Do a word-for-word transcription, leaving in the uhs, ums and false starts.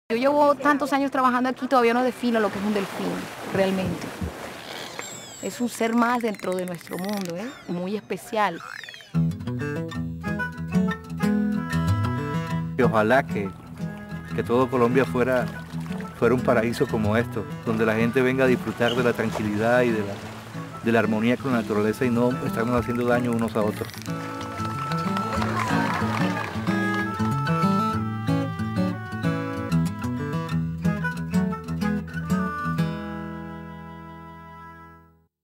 Yo llevo tantos años trabajando aquí, todavía no defino lo que es un delfín, realmente. Es un ser más dentro de nuestro mundo, ¿eh? Muy especial. Y ojalá que, que todo Colombia fuera, fuera un paraíso como esto, donde la gente venga a disfrutar de la tranquilidad y de la, de la armonía con la naturaleza y no estarnos haciendo daño unos a otros.